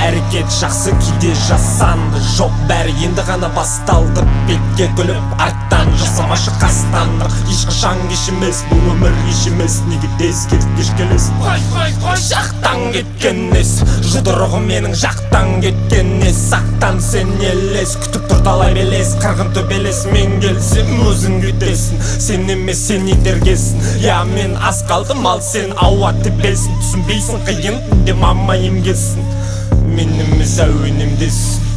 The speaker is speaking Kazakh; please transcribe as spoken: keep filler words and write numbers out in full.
әрекет жақсы кейде жасанды жоқ бәрі енді ғана басталды бетке күліп арттан жасамашы қастандық ешқашан кеш емес бұл өмір еш емес неге тез кетіп кеш келесің қой қой қой жақтан кеткен ес жұдырығы менің жақтан кеткен ес сақтан сен елес күтіп тұр талай белес қырғын төбелес мен келсем өзің кетесің сен емес сен итергесін я мен аз қалдым ал сен ауа тепесің түсінбейсің қиын де мама емгесін мен емес әуенемдесің